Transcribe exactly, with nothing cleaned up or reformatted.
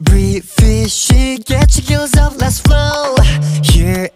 Breathe, fishing, get your heels up, let's flow. Here